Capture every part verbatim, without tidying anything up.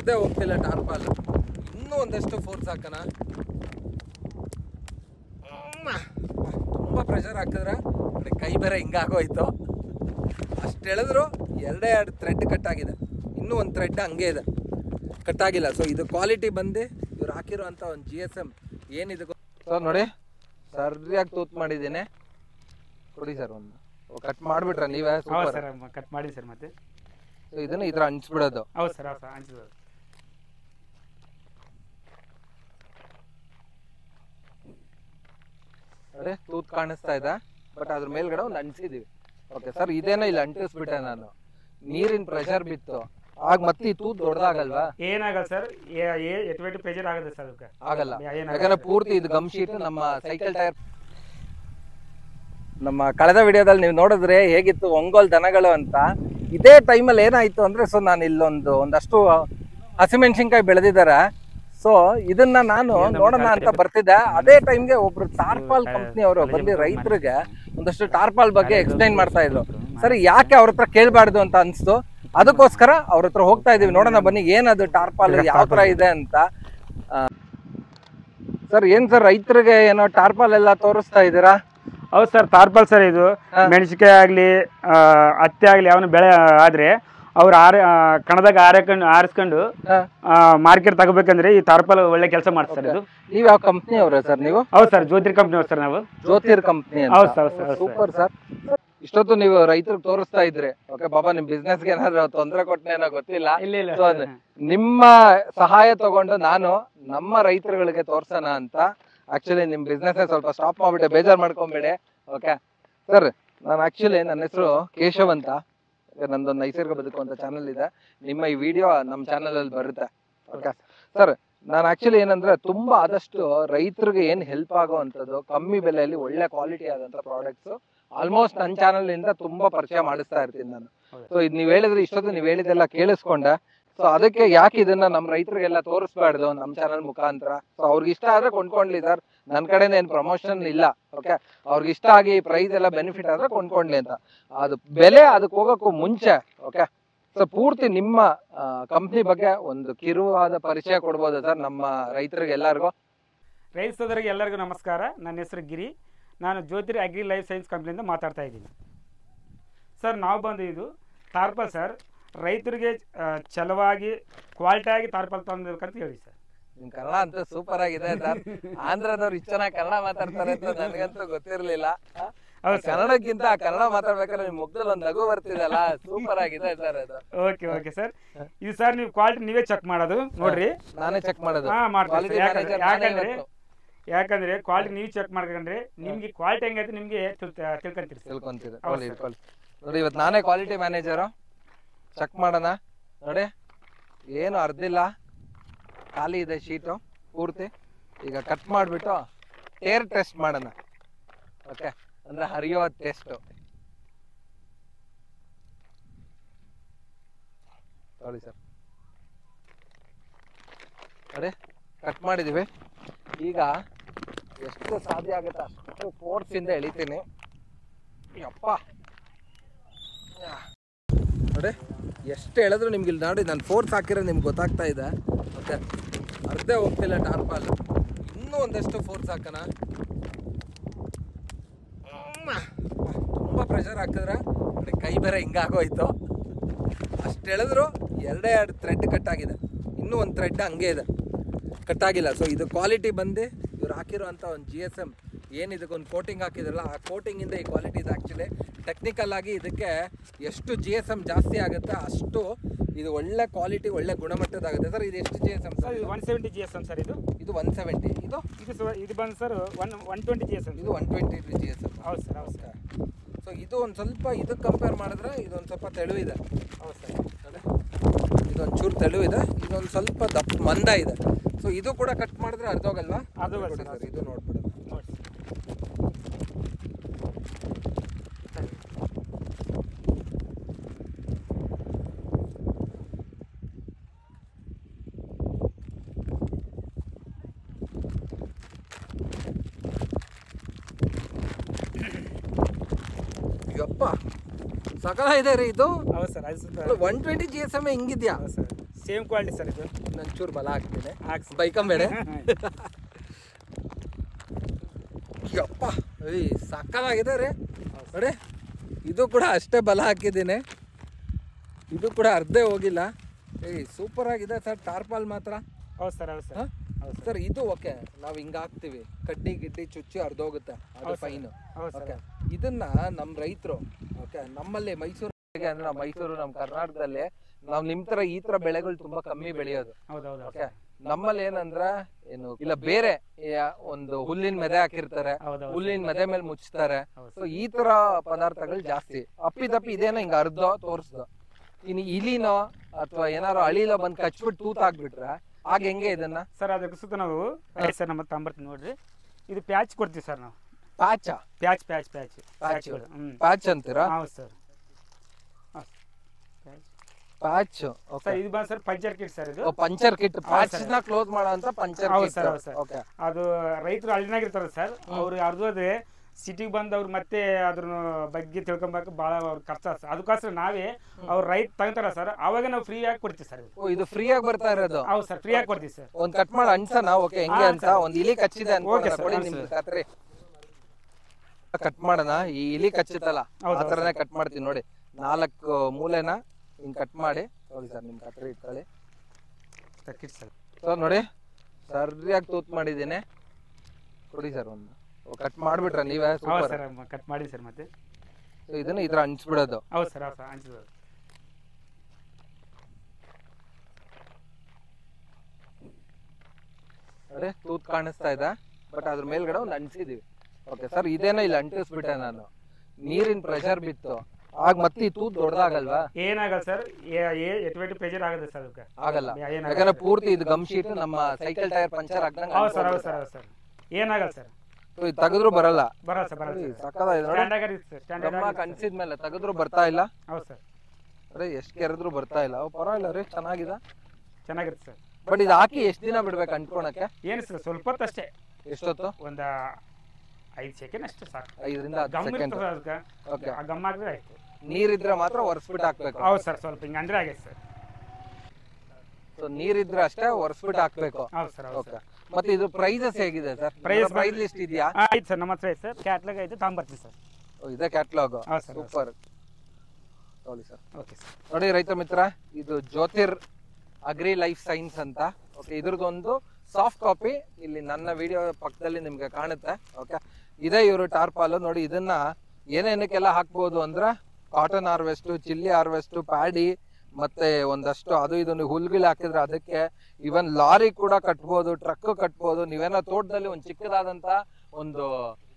ಅರ್ಧೇ ಹೋಗ್ತಿಲ್ಲ ಟಾರ್ಪಾಲ್. ಇನ್ನೂ ಒಂದಷ್ಟು ಫೋರ್ಸ್ ಹಾಕೋಣ. ತುಂಬ ಪ್ರೆಷರ್ ಹಾಕಿದ್ರೆ ಕೈ ಬೇರೆ ಹಿಂಗಾಗೋಯ್ತು. ಅಷ್ಟು ಎಳೆದ್ರು ಎರಡೇ ಎರಡು ಥ್ರೆಡ್ ಕಟ್ಟಾಗಿದೆ. ಇನ್ನೂ ಒಂದು ಥ್ರೆಡ್ ಹಂಗೆ ಇದೆ, ಕಟ್ಟಾಗಿಲ್ಲ. ಸೊ ಇದು ಕ್ವಾಲಿಟಿ ಬಂದು ಇವ್ರು ಹಾಕಿರೋ ಅಂಥ ಒಂದು ಜಿ ಎಸ್ ಎಮ್ ಏನಿದೆ ಸರ್ ನೋಡಿ, ಸರಿಯಾಗಿ ತೂತ್ ಮಾಡಿದ್ದೀನಿ. ಕೊಡಿ ಸರ್ ಒಂದು ಕಟ್ ಮಾಡಿಬಿಟ್ರೆ ನೀವೇ? ಸರ್ ಕಟ್ ಮಾಡಿ ಸರ್. ಮತ್ತೆ ಸೊ ಇದನ್ನು ಈ ಥರ ಹಂಚ್ಬಿಡೋದು? ಹೌದು ಸರ್, ಹೌದು ಸರ್, ಹಂಚ್ಬಿಡೋದು. ಅದೇ ತೂತ್ ಕಾಣಿಸ್ತಾ ಇದೆ, ಬಟ್ ಅದ್ರ ಮೇಲ್ಗಡೆ ಒಂದು ಅಂಟಿಸಿದೀವಿ. ಓಕೆ ಸರ್, ಇದೇನೋ ಇಲ್ಲಿ ಅಂಟಿಸ್ಬಿಟ್ಟೆ ನಾನು. ನೀರಿನ ಪ್ರೆಷರ್ ಬಿತ್ತು ಆಗ ಮತ್ತೆ ಈ ತೂತ್ ದೊಡ್ಡದಾಗಲ್ವಾ? ಏನಾಗಲ್ಲ ಸರ್, ಎಟ್ವೆಟ್ ಪ್ರೆಷರ್ ಆಗುತ್ತೆ ಸರ್. ಅದಕ್ಕೆ ಆಗಲ್ಲ, ಯಾಕಂದ್ರೆ ಪೂರ್ತಿ ಇದು ಗಮ್ ಶೀಟ್ ನಮ್ಮ ಸೈಕಲ್ ಟೈರ್. ನಮ್ಮ ಕಳೆದ ವಿಡಿಯೋದಲ್ಲಿ ನೀವು ನೋಡಿದ್ರೆ ಹೇಗಿತ್ತು ಒಂಗೋಲ್ ದನಗಳು ಅಂತ. ಇದೇ ಟೈಮಲ್ಲಿ ಏನಾಯ್ತು ಅಂದ್ರೆ, ಸೊ ನಾನು ಇಲ್ಲೊಂದು ಒಂದಷ್ಟು ಹಸಿಮೆಣಸಿನ್ಕಾಯಿ ಬೆಳೆದಿದ್ದಾರೆ. ಸೊ ಇದನ್ನ ನಾನು ನೋಡೋಣ ಅಂತ ಬರ್ತಿದ್ದೆ. ಅದೇ ಟೈಮ್ಗೆ ಒಬ್ರು ಟಾರ್ಪಾಲ್ ಕಂಪ್ನಿ ಅವರು ಬಂದು ರೈತರಿಗೆ ಒಂದಷ್ಟು ಟಾರ್ಪಾಲ್ ಬಗ್ಗೆ ಎಕ್ಸ್ಪ್ಲೈನ್ ಮಾಡ್ತಾ ಇದ್ರು. ಸರಿ, ಯಾಕೆ ಅವ್ರ ಹತ್ರ ಕೇಳಬಾರ್ದು ಅಂತ ಅನ್ಸ್ತು. ಅದಕ್ಕೋಸ್ಕರ ಅವ್ರ ಹತ್ರ ಹೋಗ್ತಾ ಇದೀವಿ. ನೋಡೋಣ ಬನ್ನಿ ಏನದು ಟಾರ್ಪಾಲ್ ಯಾವ ತರ ಇದೆ ಅಂತ. ಸರ್ ಏನ್ ಸರ್ ರೈತರಿಗೆ ಏನೋ ಟಾರ್ಪಾಲ್ ಎಲ್ಲ ತೋರಿಸ್ತಾ ಇದ್ದೀರಾ? ಹೌದು ಸರ್, ಟಾರ್ಪಾಲ್ ಸರ್. ಇದು ಮೆಣಸಿನಕಾಯಿ ಆಗ್ಲಿ ಹತ್ತಿ ಆಗ್ಲಿ ಅವನು ಬೆಳೆ ಆದ್ರೆ ಅವ್ರು ಆರ ಕಣದಾಗ ಆರಕೊಂಡು ಆರಿಸ್ಕೊಂಡು ಮಾರ್ಕೆಟ್ ತಗೋಬೇಕಂದ್ರೆ ಈ ಟಾರ್ಪಾಲ್ ಒಳ್ಳೆ ಕೆಲಸ ಮಾಡ್ತಾರೆ. ಇದು ನೀವ್ ಯಾವ ಕಂಪ್ನಿ ಅವ್ರ ಸರ್? ನೀವು? ಹೌದು ಸರ್, ಜ್ಯೋತಿರ್ ಕಂಪ್ನಿ ಅವ್ರು ಸರ್. ನಾವು ಜ್ಯೋತಿರ್ ಕಂಪ್ನಿ. ಹೌದು ಸರ್, ಸೂಪರ್ ಸರ್. ಇಷ್ಟೊತ್ತು ನೀವು ರೈತರಿಗೆ ತೋರಿಸ್ತಾ ಇದ್ರಿ. ಓಕೆ ಬಾಬಾ, ನಿಮ್ ಬಿಸ್ನೆಸ್ ಗೆ ಏನಾದ್ರು ತೊಂದರೆ ಕೊಟ್ಟನೇನೋ ಗೊತ್ತಿಲ್ಲ. ನಿಮ್ಮ ಸಹಾಯ ತಗೊಂಡು ನಾನು ನಮ್ಮ ರೈತರುಗಳಿಗೆ ತೋರ್ಸೋಣ ಅಂತ ಆಕ್ಚುಲಿ ನಿಮ್ ಬಿಸ್ನೆಸ್ ಸ್ವಲ್ಪ ಸ್ಟಾಪ್ ಮಾಡ್ಬಿಟ್ಟೆ, ಬೇಜಾರ್ ಮಾಡ್ಕೊಂಬೇಡಿ. ಓಕೆ ಸರ್, ನಾನು ಆಕ್ಚುಲಿ ನನ್ನ ಹೆಸರು ಕೇಶವ್ ಅಂತ. ನಂದೊಂದು ನೈಸರ್ಗಿಕ ಬದುಕು ಅಂತ ಚಾನಲ್ ಇದೆ. ನಿಮ್ಮ ಈ ವಿಡಿಯೋ ನಮ್ಮ ಚಾನಲ್ ಅಲ್ಲಿ ಬರುತ್ತೆ. ಓಕೆ ಸರ್, ನಾನು ಆಕ್ಚುಲಿ ಏನಂದ್ರೆ ತುಂಬಾ ಆದಷ್ಟು ರೈತರಿಗೆ ಏನ್ ಹೆಲ್ಪ್ ಆಗೋ ಅಂತದ್ದು ಕಮ್ಮಿ ಬೆಲೆಯಲ್ಲಿ ಒಳ್ಳೆ ಕ್ವಾಲಿಟಿ ಆದಂತ ಪ್ರಾಡಕ್ಟ್ಸ್ ಆಲ್ಮೋಸ್ಟ್ ನನ್ನ ಚಾನಲ್ ಇಂದ ತುಂಬಾ ಪರಿಚಯ ಮಾಡಿಸ್ತಾ ಇರ್ತೀನಿ ನಾನು. ಸೊ ಇದು ನೀವ್ ಹೇಳಿದ್ರೆ ಇಷ್ಟೊತ್ತು ನೀವ್ ಹೇಳಿದೆಲ್ಲ ಕೇಳಿಸ್ಕೊಂಡೆ. ಸೊ ಅದಕ್ಕೆ ಯಾಕೆ ಇದನ್ನ ನಮ್ಮ ರೈತರಿಗೆಲ್ಲ ತೋರಿಸ್ಬಾರ್ದು ನಮ್ಮ ಚಾನಲ್ ಮುಖಾಂತರ? ಸೊ ಅವ್ರಿಗೆ ಇಷ್ಟ ಆದ್ರೆ ಕೊಂಡ್ಕೊಂಡ್ಲಿ ಸರ್, ನನ್ನ ಕಡೆಯಿಂದ ಏನ್ ಪ್ರಮೋಷನ್ ಇಲ್ಲ. ಓಕೆ, ಅವ್ರಿಗೆ ಇಷ್ಟ ಆಗಿ ಪ್ರೈಸ್ ಎಲ್ಲ ಬೆನಿಫಿಟ್ ಆದ್ರೆ ಕೊಂಡ್ಕೊಂಡ್ಲಿ ಅಂತ. ಅದು ಬೆಲೆ ಅದಕ್ಕೆ ಹೋಗಕ್ಕೂ ಮುಂಚೆ ಓಕೆ, ಸೊ ಪೂರ್ತಿ ನಿಮ್ಮ ಕಂಪ್ನಿ ಬಗ್ಗೆ ಒಂದು ಕಿರುವಾದ ಪರಿಚಯ ಕೊಡ್ಬೋದಾ ಸರ್ ನಮ್ಮ ರೈತರಿಗೆ ಎಲ್ಲರಿಗೂ? ರೈತ ಸೋದರಿಗೆ ಎಲ್ಲರಿಗೂ ನಮಸ್ಕಾರ. ನನ್ನ ಹೆಸರು ಗಿರಿ. ನಾನು ಜ್ಯೋತಿರ್ ಅಗ್ರಿ ಲೈಫ್ ಸೈನ್ಸ್ ಕಂಪ್ನಿಯಿಂದ ಮಾತಾಡ್ತಾ ಇದ್ದೀನಿ ಸರ್. ನಾವು ಬಂದು ಇದು ಟಾರ್ಪಾಲ್ ಸರ್, ರೈತರಿಗೆ ಚಲವಾಗಿ ಕ್ವಾಲಿಟಿಯಾಗಿ ಟಾರ್ಪಾಲ್ ತಂದಿರ್ಬೇಕಂತ ಹೇಳಿ ಸರ್. ನಿಮ್ ಕನ್ನಡ ಅಂತೂ ಸೂಪರ್ ಆಗಿದೆ ಸರ್. ಆಂಧ್ರದವ್ರು ಇಷ್ಟು ಚೆನ್ನಾಗಿ ಕನ್ನಡ ಮಾತಾಡ್ತಾರೆ ಅಂತ ನನಗಂತೂ ಗೊತ್ತಿರ್ಲಿಲ್ಲ. ಕನ್ನಡಕ್ಕಿಂತ ಕನ್ನಡ ಮಾತಾಡ್ಬೇಕಾದ್ರೆ ನಿಮ್ ಮುಖದಲ್ಲಿ ಒಂದು ನಗು ಬರ್ತಿದಲ್ಲ, ಸೂಪರ್ ಆಗಿದೆ ಸರ್ ಅದು. ಓಕೆ ಓಕೆ ಸರ್, ಇದು ಸರ್ ನೀವು ಕ್ವಾಲಿಟಿ ನೀವೇ ಚೆಕ್ ಮಾಡೋದು ನೋಡ್ರಿ. ನಾನೇ ಚೆಕ್ ಮಾಡೋದು? ಹಾ ಮಾಡ್ತೀನಿ. ಯಾಕಂದ್ರೆ ಯಾಕಂದ್ರೆ ಕ್ವಾಲಿಟಿ ನೀವು ಚೆಕ್ ಮಾಡ್ಕೊಂಡ್ರೆ ನಿಮ್ಗೆ ಕ್ವಾಲಿಟಿ ಹೆಂಗೈತೆ ನಿಮ್ಗೆ ತಿಳ್ಕೊಂತೀರಿ ತಿಳ್ಕೊಂತೀರಿ ನೋಡಿ. ಇವತ್ತು ನಾನೇ ಕ್ವಾಲಿಟಿ ಮ್ಯಾನೇಜರು. ಚೆಕ್ ಮಾಡೋಣ ನೋಡಿ, ಏನು ಅರ್ಧಿಲ್ಲ, ಖಾಲಿ ಇದೆ ಶೀಟು ಪೂರ್ತಿ. ಈಗ ಕಟ್ ಮಾಡಿಬಿಟ್ಟು ಟೇರ್ ಟೆಸ್ಟ್ ಮಾಡೋಣ. ಓಕೆ, ಅಂದ್ರೆ ಹರಿಯೋ ಟೆಸ್ಟು. ನೋಡಿ ಸರ್, ನೋಡಿ ಕಟ್ ಮಾಡಿದೀವಿ. ಈಗ ಎಷ್ಟು ಸಾಧ್ಯ ಆಗುತ್ತೆ ಅಷ್ಟು ಫೋರ್ಸ್ ಇಂದ ಎಳಿತೀನಿ. ಯಪ್ಪ ನೋಡಿ, ಎಷ್ಟು ಎಳೆದ್ರು ನಿಮ್ಗೆ ಇಲ್ಲಿ ನೋಡಿ ನಾನು ಫೋರ್ಸ್ ಹಾಕಿರೋ ನಿಮ್ಗೆ ಗೊತ್ತಾಗ್ತಾ ಇದೆ. ಓಕೆ, ಅರ್ಧೇ ಹೋಗ್ತಿಲ್ಲ ಟಾರ್ಪಾಲ್. ಇನ್ನೂ ಒಂದಷ್ಟು ಫೋರ್ಸ್ ಹಾಕೋಣ. ತುಂಬ ಪ್ರೆಷರ್ ಹಾಕಿದ್ರೆ ಕೈ ಬೇರೆ ಹಿಂಗಾಗೋಯ್ತು. ಅಷ್ಟು ಎಳೆದ್ರು ಎರಡೇ ಎರಡು ಥ್ರೆಡ್ ಕಟ್ಟಾಗಿದೆ. ಇನ್ನೂ ಒಂದು ಥ್ರೆಡ್ ಹಂಗೆ ಇದೆ, ಕಟ್ಟಾಗಿಲ್ಲ. ಸೊ ಇದು ಕ್ವಾಲಿಟಿ ಬಂದು ಇವ್ರು ಹಾಕಿರೋ ಅಂಥ ಒಂದು ಜಿ ಎಸ್ ಎಮ್ ಏನಿದಕ್ಕೊಂದು ಕೋಟಿಂಗ್ ಹಾಕಿದ್ರಲ್ಲ, ಆ ಕೋಟಿಂಗಿಂದ ಈ ಕ್ವಾಲಿಟಿ ಇದೆ. ಆ್ಯಕ್ಚುಲಿ ಟೆಕ್ನಿಕಲ್ ಆಗಿ ಇದಕ್ಕೆ ಎಷ್ಟು ಜಿ ಎಸ್ ಎಮ್ ಜಾಸ್ತಿ ಆಗುತ್ತೆ ಅಷ್ಟು ಇದು ಒಳ್ಳೆ ಕ್ವಾಲಿಟಿ, ಒಳ್ಳೆ ಗುಣಮಟ್ಟದಾಗುತ್ತೆ ಸರ್. ಇದು ಎಷ್ಟು ಜಿ ಎಸ್ ಎಮ್ ಸರ್? ಇದು one seventy G S M sir. ಇದು ಇದು ಒನ್ ಸೆವೆಂಟಿ. ಇದು ಇದು ಇದು ಬಂದು sir one one twenty G S M. ಇದು one twenty G S M. ಹೌದು ಸರ್, ಹೌದು ಸರ್. ಸೊ ಇದು ಒಂದು ಸ್ವಲ್ಪ ಇದಕ್ಕೆ ಕಂಪೇರ್ ಮಾಡಿದ್ರೆ ಇದೊಂದು ಸ್ವಲ್ಪ ತೆಳುವಿದೆ. ಹೌದು ಸರ್, ಇದೊಂದು ಚೂರು ತೆಳುವಿದೆ, ಇದೊಂದು ಸ್ವಲ್ಪ ದಪ್ಪ ಮಂದ ಇದೆ. ಸೊ ಇದು ಕೂಡ ಕಟ್ ಮಾಡಿದ್ರೆ ಅರ್ಧೋಗಲ್ವಾ? ಅದು ಸರ್ ಇದು ನೋಡ್ಬಿಡೋಣ. ನೋಡಿ ಯಪ್ಪ ಸಕಲ ಇದೆ ರೀ ಇದು. ಹೌದು sir, one twenty G S M ಹಿಂಗಿದ್ಯಾ? ಸೇಮ್ ಕ್ವಾಲಿಟಿ ಸರ್ ಇದು. ಒಂಚೂರು ಬಲ ಹಾಕ್ತೀನಿ, ಹಾಕ್ಸಿ ಬೈಕಂಬೇಡೆ. ಯಪ್ಪ ಏಯ್ ಸಕ್ಕತ್ತಾಗಿದೆ ರೀ ನೋಡಿ. ಇದು ಕೂಡ ಅಷ್ಟೇ ಬಲ ಹಾಕಿದ್ದೀನಿ, ಇದು ಕೂಡ ಅರ್ಧೇ ಹೋಗಿಲ್ಲ. ಏಯ್ ಸೂಪರ್ ಆಗಿದೆ ಸರ್ ಟಾರ್ಪಾಲ್ ಮಾತ್ರ. ಹೌದು ಸರ್ ಹೌದು ಸರ್ ಹೌದು ಸರ್ ಇದು ಓಕೆ, ನಾವು ಹಿಂಗ ಹಾಕ್ತಿವಿ, ಕಡ್ಡಿ ಗಿಡ್ಡಿ ಚುಚ್ಚಿ ಅರ್ಧೋಗುತ್ತೆ, ಅದು ಫೈನ್. ಓಕೆ, ಇದನ್ನ ನಮ್ಮ ರೈತರು ಓಕೆ ನಮ್ಮಲ್ಲಿ ಮೈಸೂರಿಗೆ ಅಂದ್ರೆ ನಾವು ಮೈಸೂರು ನಮ್ಮ ಕರ್ನಾಟಕದಲ್ಲಿ ನಾವು ನಿಮ್ ತರ ಈ ತರ ಬೆಳೆಗಳು ತುಂಬಾ ಕಮ್ಮಿ ಬೆಳೆಯೋದು. ಓಕೆ, ನಮ್ಮಲ್ಲಿ ಏನಂದ್ರ ಏನು ಇಲ್ಲ ಬೇರೆ ಒಂದು ಹುಲ್ಲಿನ ಮೆದೆ ಹಾಕಿರ್ತಾರೆ, ಹುಲ್ಲಿನ ಮೆದೆ ಮೇಲೆ ಮುಚ್ತಾರೆ. ಸೊ ಈ ತರ ಪದಾರ್ಥಗಳು ಜಾಸ್ತಿ. ಅಪ್ಪಿ ತಪ್ಪಿ ಇದೇನೋ ಹಿಂಗ ಅರ್ಧ ತೋರ್ಸ್ದು, ಇನ್ನು ಇಲಿನೋ ಅಥವಾ ಏನಾರು ಅಳಿಲೋ ಬಂದ್ ಕಚ್ಬಿಟ್ಟು ತೂತ್ ಹಾಕ್ಬಿಟ್ರೆ ಆಗ ಹೆಂಗೆ ಇದನ್ನ ಸರ್? ಅದಕ್ಕೆ ಸುತ್ತ ನಾವು ಸರ್ ನಮ್ಮ ತಾಂಬರ್ತೀನಿ ನೋಡ್ರಿ, ಇದು ಪ್ಯಾಚ್ ಕೊಡ್ತೀವಿ ಸರ್ ನಾವು. Patch patch patch patch patch patch ಅಂತೀರಾ? ಹೌದು ಸರ್ ಪ್ಯಾಚ್. ಸರ್ ಇದು ಬಂದು ಸರ್ ಪಂಚರ್ ಕಿಟ್ ಸರ್. ಇದು ಪಂಚರ್ ಕಿಟ್, ಪ್ಯಾಚ್ ನ ಕ್ಲೋಸ್ ಮಾಡೋಂತ ಪಂಚರ್ ಹೌದು ಕಿಟ್. ಸರ್ ಹೌದು ಸರ್. ಅದು ರೈತರು ಹಳ್ಳಿನಾಗಿರ್ತಾರೆ ಸರ್, ಅವ್ರು ಅರ್ಧೋದ್ರೆ ಸಿಟಿಗೆ ಬಂದು ಅವ್ರು ಮತ್ತೆ ಅದ್ರ ಬಗ್ಗೆ ತಿಳ್ಕೊಬೇಕು ಭಾಳ ಅವ್ರ ಖರ್ಚು. ಅದಕ್ಕೋಸ್ಕರ ನಾವೇ ಅವ್ರ ರೈತ ತಗೊಂತಾರ ಸರ್, ಅವಾಗ ನಾವು ಫ್ರೀ ಆಗಿ ಕೊಡ್ತೀವಿ ಸರ್. ಇದು ಫ್ರೀ ಆಗಿ ಬರ್ತಾ ಇರೋದು? ಹೌದು ಸರ್, ಫ್ರೀ ಆಗಿ ಕೊಡ್ತೀವಿ ಸರ್. ಒಂದ್ ಕಟ್ ಮಾಡಿ ಅನ್ಸನ ಓಕೆ ಹೆಂಗೆ ಅಂತ. ಒಂದ್ ಇಲಿ ಕಚ್ಚಿದೆ ಅನ್ಕೊಳ್ಳಿ ನಿಮ್ಗೆ ಖಾತ್ರಿ, ಕಟ್ ಮಾಡೋಣ. ಈ ಇಲಿ ಕಚ್ಚುತ್ತಲ್ಲ ಆ ತರನೇ ಕಟ್ ಮಾಡ್ತೀನಿ ನೋಡಿ. ನಾಲ್ಕು ಮೂಲೆನ ಹಿಂಗ್ ಕಟ್ ಮಾಡಿ ನೋಡಿ ಸರ್, ನಿಮ್ ಕತ್ರಿ ಇಟ್ಕೊಳ್ಳಿ ಸರ್. ನೋಡಿ ಸರಿಯಾಗಿ ತೂತ್ ಮಾಡಿದ್ದೀನಿ, ಕೊಡಿ ಸರ್ ಒಂದು. ಕಟ್ ಮಾಡ್ಬಿಟ್ರ ನೀವೇ? ಸೂಪರ್ ಕಟ್ ಮಾಡಿ ಸರ್. ಮತ್ತೆ ಇದನ್ನ ಈ ತರ ಹಂಚ್ಬಿಡೋದು? ಹೌದು ಸರ್ ಹೌದು ಹಂಚ್ಬಿಡೋದು. ಅದೇ ತೂತ್ ಕಾಣಿಸ್ತಾ ಇದೆ, ಬಟ್ ಅದ್ರ ಮೇಲ್ಗಡೆ ಒಂದು ಅಂಟಿಸಿದೀವಿ. ಓಕೆ ಸರ್, ಇದೇನೋ ಇಲ್ಲಿ ಅಂಟಿಸ್ಬಿಟ್ಟೆ ನಾನು, ನೀರಿನ ಪ್ರೆಷರ್ ಬಿತ್ತು ಆಗ ಮತ್ತೆ ಈ ತೂತ್ ದೊಡ್ಡದಾಗಲ್ವಾ? ಏನಾಗಲ್ಲ ಸರ್, ಎಟ್ವೆಂಟಿ ಪ್ರೆಷರ್ ಆಗುತ್ತೆ ಸರ್. ಅದಕ್ಕೆ ಆಗಲ್ಲ, ಯಾಕಂದ್ರೆ ಪೂರ್ತಿ ಇದು ಗಮ್ ಶೀಟ್ ನಮ್ಮ ಸೈಕಲ್ ಟೈರ್ ಪಂಚರ್ ಆಗ್ದಂಗೆ. ಹೌದು ಸರ್ ಹೌದು ಸರ್ ಹೌದು ಸರ್, ಏನಾಗಲ್ಲ ಸರ್. ತೆಗೆದ್ರು ಬರಲ್ಲ? ಬರಲ್ಲ ಸರ್ ಬರಲ್ಲ. ಸಕ್ಕತ್ತಾಗಿದೆ, ಕನ್ಸಿದ್ಮೇಲೆ ತೆಗೆದ್ರು ಬರ್ತಾ ಇಲ್ಲ. ಹೌದು ಸರ್, ಅರೆ ಎಷ್ಟು ಕೆರೆದ್ರು ಬರ್ತಾ ಇಲ್ಲ. ಪರವಾಗಿಲ್ಲ ರೀ, ಚೆನ್ನಾಗಿದೆ, ಚೆನ್ನಾಗಿರುತ್ತೆ ಸರ್. ಬಟ್ ಇದು ಹಾಕಿ ಎಷ್ಟು ದಿನ ಬಿಡ್ಬೇಕು ಅಂಟ್ಕೊಳಕ್ಕೆ? ಏನು ಸರ್, ಸ್ವಲ್ಪ ಹೊತ್ತು ಅಷ್ಟೇ. ಎಷ್ಟೊತ್ತು? ಒಂದ ಐದು ಸೆಕೆಂಡ್ ಅಷ್ಟೇ ಸಾಕು. ಐದರಿಂದ ಹತ್ತು ಸೆಕೆಂಡ್. ಓಕೆ, ಗಮ್ ಹಾಕಿದ್ರೆ ಆಯ್ತು. ನೀರಿದ್ರೆ ಮಾತ್ರ ಒರೆಸ್ಬಿಟ್ಟು ಹಾಕ್ಬೇಕು? ಹೌದು ಸರ್, ಸ್ವಲ್ಪ ಹಿಂಗೆ ಅಂದ್ರೆ ಆಗೈತೆ ಸರ್. ಸೊ ನೀರಿದ್ರೆ ಅಷ್ಟೇ ಒರೆಸ್ಬಿಟ್ಟು ಹಾಕ್ಬೇಕು? ಹೌದು ಸರ್. ಓಕೆ, ಮತ್ತೆ ಇದು ಪ್ರೈಸಸ್ ಹೇಗಿದೆ ಸರ್? ಪ್ರೈಸ್ ಪ್ರೈಸ್ ಲಿಸ್ಟ್ ಇದೆಯಾ? ಆಯ್ತು ಸರ್, ನಮ್ಮ ಹತ್ರ ಐತೆ ಸರ್, ಕ್ಯಾಟ್ಲಾಗ್ ಐತೆ, ತಗೊಂಬರ್ತೀನಿ ಸರ್. ಇದೆ ಕ್ಯಾಟ್ಲಾಗ್? ಸೂಪರ್, ನೋಡಿ ಸರ್. ಓಕೆ ಸರ್, ನೋಡಿ ರೈತ ಮಿತ್ರ, ಇದು ಜ್ಯೋತಿರ್ ಅಗ್ರಿ ಲೈಫ್ ಸೈನ್ಸ್ ಅಂತ. ಓಕೆ, ಇದ್ರದ್ದೊಂದು ಸಾಫ್ಟ್ ಕಾಪಿ ಇಲ್ಲಿ ನನ್ನ ವಿಡಿಯೋ ಪಕ್ಕದಲ್ಲಿ ನಿಮ್ಗೆ ಕಾಣುತ್ತೆ. ಓಕೆ, ಇದೇ ಇವರು ಟಾರ್ಪಾಲು ನೋಡಿ. ಇದನ್ನ ಏನೇನಕ್ಕೆಲ್ಲ ಹಾಕ್ಬೋದು ಅಂದ್ರೆ cotton harvest, chilli harvest, paddy, ಮತ್ತೆ ಒಂದಷ್ಟು ಅದು ಇದು ನೀವು ಹುಲ್ಗಿಲ್ ಹಾಕಿದ್ರೆ ಅದಕ್ಕೆ, ಇವನ್ ಲಾರಿ ಕೂಡ ಕಟ್ಬೋದು, ಟ್ರಕ್ ಕಟ್ಬೋದು. ನೀವೇನೋ ತೋಟದಲ್ಲಿ ಒಂದು ಚಿಕ್ಕದಾದಂತ ಒಂದು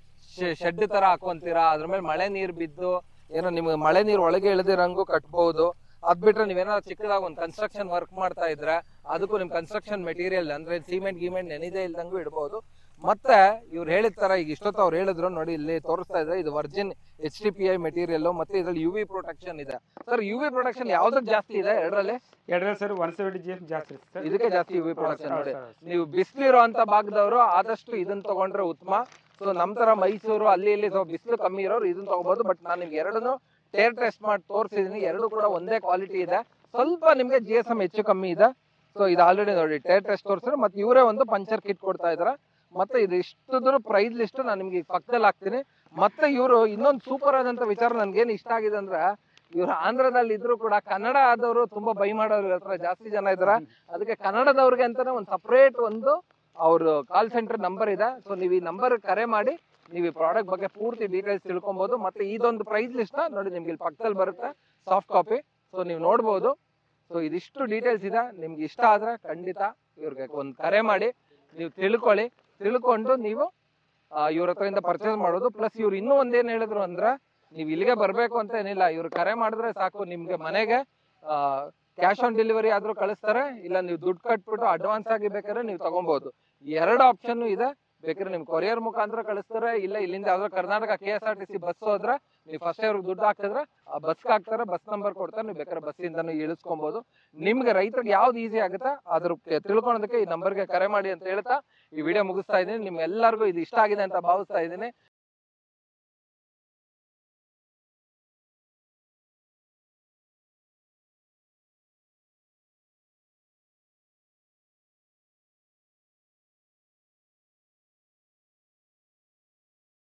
ಶೆಡ್ ತರ ಹಾಕೊಂತೀರಾ, ಅದ್ರ ಮೇಲೆ ಮಳೆ ನೀರ್ ಬಿದ್ದು ಏನೋ ನಿಮ್ಗೆ ಮಳೆ ನೀರ್ ಒಳಗೆ ಇಳಿದಿರಂಗೂ ಕಟ್ಬಹುದು. ಅದ್ ಬಿಟ್ರೆ ನೀವೇನಾದ್ರು ಚಿಕ್ಕದಾಗ ಒಂದು ಕನ್ಸ್ಟ್ರಕ್ಷನ್ ವರ್ಕ್ ಮಾಡ್ತಾ ಇದ್ರೆ ಅದಕ್ಕೂ ನಿಮ್ ಕನ್ಸ್ಟ್ರಕ್ಷನ್ ಮೆಟೀರಿಯಲ್ ಅಂದ್ರೆ ಸಿಮೆಂಟ್ ಗಿಮೆಂಟ್ ನೆನೆದೇ ಇಲ್ದಂಗೂ ಇಡ್ಬೋದು. ಮತ್ತೆ ಇವ್ರು ಹೇಳಿದ ತರ ಈಗ ಇಷ್ಟೊತ್ತು ಅವ್ರು ಹೇಳಿದ್ರು ನೋಡಿ, ಇಲ್ಲಿ ತೋರಿಸ್ತಾ ಇದ್ರೆ ಇದು virgin H T P I material, ಮತ್ತೆ ಇದ್ರಲ್ಲಿ ಯು ವಿ ಪ್ರೊಟೆಕ್ಷನ್ ಇದೆ. ಸರ್ ಯು ವಿ ಪ್ರೊಟೆಕ್ಷನ್ ಯಾವ್ದಕ್ ಜಾಸ್ತಿ ಇದೆ ಎರಡರಲ್ಲಿ? ಎರಡರಲ್ಲಿ ಸರ್ ಒನ್ ಸೆವೆಂಟಿ ಜಿ ಜಾಸ್ತಿ ಇದೆ, ಇದಕ್ಕೆ ಜಾಸ್ತಿ ಯು ವಿ ಪ್ರೊಟೆಕ್ಷನ್. ನೋಡಿ, ನೀವು ಬಿಸಿಲಿರೋ ಅಂತ ಭಾಗದವರು ಆದಷ್ಟು ಇದನ್ನ ತಗೊಂಡ್ರೆ ಉತ್ತಮ. ಸೊ ನಮ್ ತರ ಮೈಸೂರು ಅಲ್ಲಿ ಇಲ್ಲಿ ಬಿಸಿಲು ಕಮ್ಮಿ ಇರೋರು ಇದನ್ನ ತಗೋಬಹುದು. ಬಟ್ ನಾನು ನಿಮ್ಗೆ ಎರಡನ್ನು ಟೇರ್ ಟೆಸ್ಟ್ ಮಾಡಿ ತೋರಿಸಿದೀನಿ, ಎರಡು ಕೂಡ ಒಂದೇ ಕ್ವಾಲಿಟಿ ಇದೆ. ಸ್ವಲ್ಪ ನಿಮ್ಗೆ ಜಿ ಎಸ್ ಎಂ ಹೆಚ್ಚು ಕಮ್ಮಿ ಇದೆ. ಸೊ ಇದು ಆಲ್ರೆಡಿ ನೋಡಿ ಟೇರ್ ಟೆಸ್ಟ್ ತೋರಿಸಿದ್ರೆ, ಮತ್ತೆ ಇವರೇ ಒಂದು ಪಂಚರ್ ಕಿಟ್ ಕೊಡ್ತಾ ಇದಾರೆ. ಮತ್ತೆ ಇದು ಇಷ್ಟದ್ರ ಪ್ರೈಸ್ ಲಿಸ್ಟ್ ನಾನು ನಿಮ್ಗೆ ಪಕ್ಕದಲ್ಲಿ ಹಾಕ್ತೀನಿ. ಮತ್ತೆ ಇವರು ಇನ್ನೊಂದು ಸೂಪರ್ ಆದಂತ ವಿಚಾರ ನನ್ಗೇನು ಇಷ್ಟ ಆಗಿದೆ ಅಂದ್ರೆ, ಇವ್ರು ಆಂಧ್ರದಲ್ಲಿ ಇದ್ರು ಕೂಡ ಕನ್ನಡ ಆದವರು ತುಂಬಾ ಬೈ ಮಾಡೋರು ಹತ್ರ ಜಾಸ್ತಿ ಜನ ಇದಾರೆ. ಅದಕ್ಕೆ ಕನ್ನಡದವ್ರಿಗೆ ಅಂತಾನೆ ಒಂದು ಸಪರೇಟ್ ಒಂದು ಅವ್ರ ಕಾಲ್ ಸೆಂಟರ್ ನಂಬರ್ ಇದೆ. ಸೊ ನೀವು ಈ ನಂಬರ್ ಕರೆ ಮಾಡಿ ನೀವು ಈ ಪ್ರಾಡಕ್ಟ್ ಬಗ್ಗೆ ಪೂರ್ತಿ ಡೀಟೇಲ್ಸ್ ತಿಳ್ಕೊಬಹುದು. ಮತ್ತೆ ಇದೊಂದು ಪ್ರೈಸ್ ಲಿಸ್ಟ್ ನೋಡಿ ನಿಮ್ಗೆ ಇಲ್ಲಿ ಪಕ್ಕದಲ್ಲಿ ಬರುತ್ತೆ ಸಾಫ್ಟ್ ಕಾಪಿ. ಸೊ ನೀವು ನೋಡ್ಬೋದು. ಸೊ ಇದಿಷ್ಟು ಡೀಟೇಲ್ಸ್ ಇದೆ. ನಿಮ್ಗೆ ಇಷ್ಟ ಆದ್ರೆ ಖಂಡಿತ ಇವ್ರಿಗೆ ಒಂದು ಕರೆ ಮಾಡಿ ನೀವು ತಿಳ್ಕೊಳ್ಳಿ. ತಿಳ್ಕೊಂಡು ನೀವು ಇವ್ರ ಹತ್ರದಿಂದ ಪರ್ಚೇಸ್ ಮಾಡೋದು. ಪ್ಲಸ್ ಇವ್ರು ಇನ್ನೂ ಒಂದೇನ್ ಹೇಳಿದ್ರು ಅಂದ್ರೆ, ನೀವು ಇಲ್ಲಿಗೆ ಬರ್ಬೇಕು ಅಂತ ಏನಿಲ್ಲ, ಇವ್ರು ಕರೆ ಮಾಡಿದ್ರೆ ಸಾಕು, ನಿಮ್ಗೆ ಮನೆಗೆ ಆ ಕ್ಯಾಶ್ ಆನ್ ಡೆಲಿವರಿ ಆದ್ರೂ ಕಳಿಸ್ತಾರೆ, ಇಲ್ಲ ನೀವು ದುಡ್ಡು ಕಟ್ಬಿಟ್ಟು ಅಡ್ವಾನ್ಸ್ ಆಗಿ ಬೇಕಾದ್ರೆ ನೀವು ತಗೊಬಹುದು. ಎರಡು ಆಪ್ಷನ್ ಇದೆ. ಬೇಕಾದ್ರೆ ನಿಮ್ ಕೊರಿಯರ್ ಮುಖಾಂತರ ಕಳಿಸ್ತಾರೆ, ಇಲ್ಲ ಇಲ್ಲಿಂದ ಯಾವ್ದೋ Karnataka K S R T C bus ಹೋದ್ರೆ ನೀವು ಫಸ್ಟ್ ಅವ್ರಿಗೆ ದುಡ್ಡು ಹಾಕಿದ್ರೆ ಆ ಬಸ್ಗೆ ಹಾಕ್ತಾರೆ, ಬಸ್ ನಂಬರ್ ಕೊಡ್ತಾರೆ, ನೀವು ಬೇಕಾದ್ರೆ ಬಸ್ಸಿಂದನೂ ಇಳಿಸ್ಕೊಬಹುದು. ನಿಮ್ಗೆ ರೈತರಿಗೆ ಯಾವ್ದು ಈಸಿ ಆಗುತ್ತಾ ಅದ್ರ ತಿಳ್ಕೊಳೋದಕ್ಕೆ ಈ ನಂಬರ್ಗೆ ಕರೆ ಮಾಡಿ ಅಂತ ಹೇಳ್ತಾ ಈ ವಿಡಿಯೋ ಮುಗಿಸ್ತಾ ಇದ್ದೀನಿ. ನಿಮ್ಗೆಲ್ಲರಿಗೂ ಇದು ಇಷ್ಟ ಆಗಿದೆ ಅಂತ ಭಾವಿಸ್ತಾ ಇದ್ದೀನಿ.